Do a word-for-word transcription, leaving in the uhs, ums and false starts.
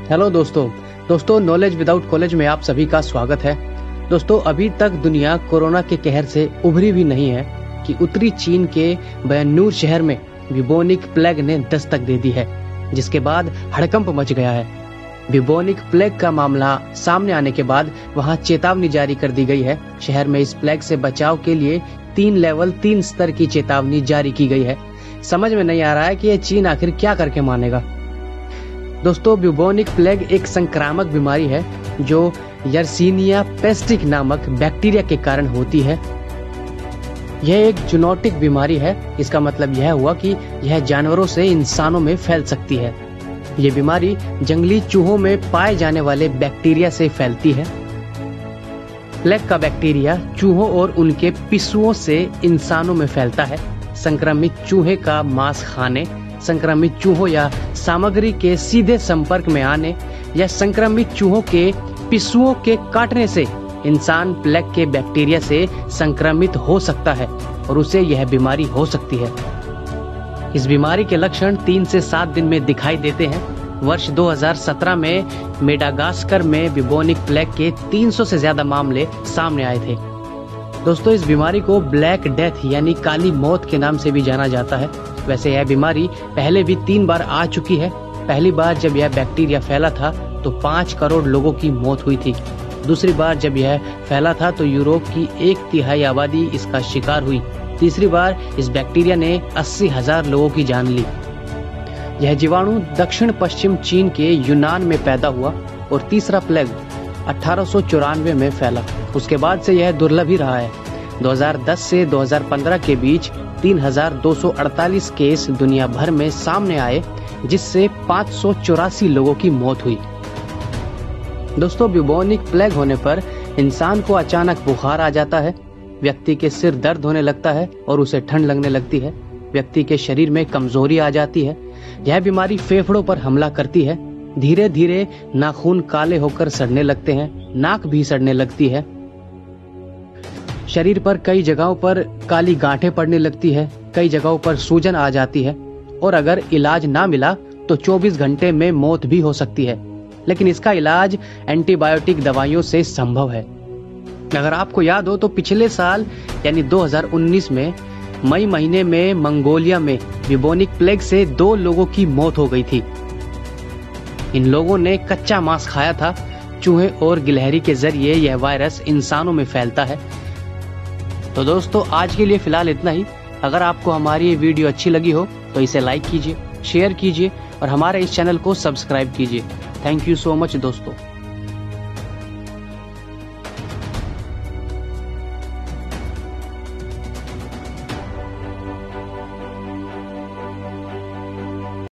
Hello दोस्तों दोस्तों knowledge without college में आप सभी का स्वागत है। दोस्तों अभी तक दुनिया कोरोना के कहर से उभरी भी नहीं है कि उत्तरी चीन के बैनूर शहर में ब्यूबोनिक प्लेग ने दस्तक दे दी है, जिसके बाद हड़कंप मच गया है। ब्यूबोनिक प्लेग का मामला सामने आने के बाद वहां चेतावनी जारी कर दी गई है। शहर में इस प्लेग से बचाव के लिए तीन लेवल तीन स्तर की चेतावनी जारी की गई है। समझ में नहीं आ रहा है कि ये चीन आखिर क्या करके मानेगा। दोस्तों ब्यूबोनिक प्लेग एक संक्रामक बीमारी है जो यर्सीनिया पेस्टिक नामक बैक्टीरिया के कारण होती है। यह एक जूनोटिक बीमारी है। इसका मतलब यह हुआ कि यह जानवरों से इंसानों में फैल सकती है। ये बीमारी जंगली चूहों में पाए जाने वाले बैक्टीरिया से फैलती है। प्लेग का बैक्टीरिया चूहों और उनके पिस्सुओं से इंसानों में फैलता है। संक्रमित चूहे का मांस खाने, संक्रमित चूहों या सामग्री के सीधे संपर्क में आने या संक्रमित चूहों के पिस्सुओं के काटने से इंसान प्लेग के बैक्टीरिया से संक्रमित हो सकता है और उसे यह बीमारी हो सकती है। इस बीमारी के लक्षण तीन से सात दिन में दिखाई देते हैं। वर्ष दो हज़ार सत्रह में मेडागास्कर में ब्यूबोनिक प्लेग के तीन सौ से ज्यादा मामले सामने आए थे। दोस्तों इस बीमारी को ब्लैक डेथ यानी काली मौत के नाम से भी जाना जाता है। वैसे यह बीमारी पहले भी तीन बार आ चुकी है। पहली बार जब यह बैक्टीरिया फैला था तो पाँच करोड़ लोगों की मौत हुई थी। दूसरी बार जब यह फैला था तो यूरोप की एक तिहाई आबादी इसका शिकार हुई। तीसरी बार इस बैक्टीरिया ने अस्सी हजार लोगों की जान ली। यह जीवाणु दक्षिण पश्चिम चीन के यूनान में पैदा हुआ और तीसरा प्लेग अठारह सौ चौरानवे में फैला। उसके बाद से यह दुर्लभ ही रहा है। दो हज़ार दस से दो हज़ार पंद्रह के बीच तीन हजार दो सौ अड़तालीस केस दुनिया भर में सामने आए, जिससे पाँच सौ चौरासी लोगों की मौत हुई। दोस्तों ब्यूबोनिक प्लेग होने पर इंसान को अचानक बुखार आ जाता है, व्यक्ति के सिर दर्द होने लगता है और उसे ठंड लगने लगती है। व्यक्ति के शरीर में कमजोरी आ जाती है। यह बीमारी फेफड़ों पर हमला करती है। धीरे धीरे नाखून काले होकर सड़ने लगते हैं, नाक भी सड़ने लगती है। शरीर पर कई जगहों पर काली गांठें पड़ने लगती है, कई जगहों पर सूजन आ जाती है और अगर इलाज ना मिला तो चौबीस घंटे में मौत भी हो सकती है। लेकिन इसका इलाज एंटीबायोटिक दवाइयों से संभव है। अगर आपको याद हो तो पिछले साल यानी दो हज़ार उन्नीस में मई महीने में मंगोलिया में ब्यूबोनिक प्लेग से दो लोगों की मौत हो गई थी। इन लोगों ने कच्चा मांस खाया था। चूहे और गिलहरी के जरिए यह वायरस इंसानों में फैलता है। तो दोस्तों आज के लिए फिलहाल इतना ही। अगर आपको हमारी ये वीडियो अच्छी लगी हो तो इसे लाइक कीजिए, शेयर कीजिए और हमारे इस चैनल को सब्सक्राइब कीजिए। थैंक यू सो मच दोस्तों।